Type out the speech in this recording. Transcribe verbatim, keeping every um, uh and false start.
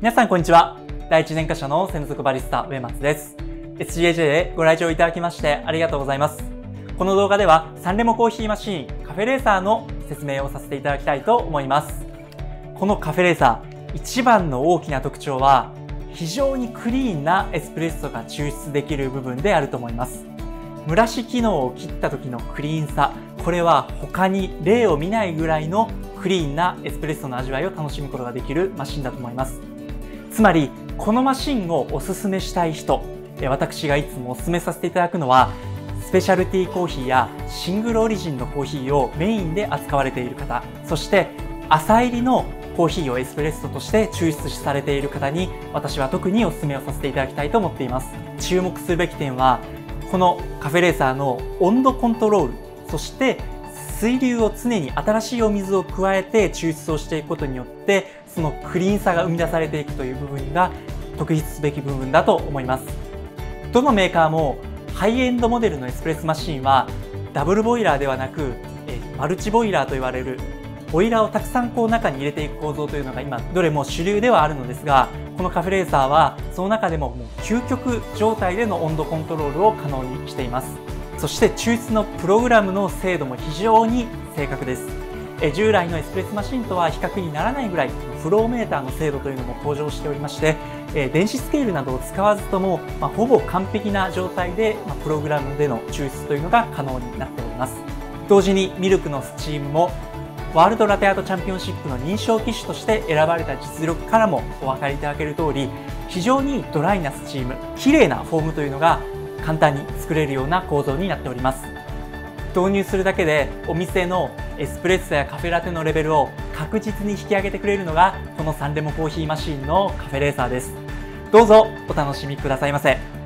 皆さんこんにちは。第一年課者の専属バリスタ上松です。エスジーエージェー でご来場いただきましてありがとうございます。この動画ではサンレモコーヒーマシーンカフェレーサーの説明をさせていただきたいと思います。このカフェレーサー、一番の大きな特徴は非常にクリーンなエスプレッソが抽出できる部分であると思います。蒸らし機能を切った時のクリーンさ、これは他に例を見ないぐらいのクリーンなエスプレッソの味わいを楽しむことができるマシンだと思います。つまり、このマシンをおすすめしたい人、私がいつもおすすめさせていただくのは、スペシャルティーコーヒーやシングルオリジンのコーヒーをメインで扱われている方、そして浅入りのコーヒーをエスプレッソとして抽出されている方に、私は特におすすめをさせていただきたいと思っています。注目するべき点は、このカフェレーサーの温度コントロール、そして水流を常に新しいお水を加えて抽出をしていくことによって、そのクリーンさが生み出されていくという部分が特筆すべき部分だと思います。どのメーカーもハイエンドモデルのエスプレッソマシンはダブルボイラーではなくえマルチボイラーと言われるボイラーをたくさんこう中に入れていく構造というのが今どれも主流ではあるのですが、このカフェレーサーはその中でももう究極状態での温度コントロールを可能にしています。そして抽出のプログラムの精度も非常に正確です。え従来のエスプレッソマシンとは比較にならないぐらいフローメーターの精度というのも向上しておりまして、え電子スケールなどを使わずとも、まあ、ほぼ完璧な状態で、まあ、プログラムでの抽出というのが可能になっております。同時にミルクのスチームもワールドラテアートチャンピオンシップの認証機種として選ばれた実力からもお分かりいただける通り、非常にドライなスチーム、綺麗なフォームというのが簡単に作れるような構造になっております。導入するだけでお店のエスプレッソやカフェラテのレベルを確実に引き上げてくれるのがこのサンレモコーヒーマシーンのカフェレーサーです。どうぞお楽しみくださいませ。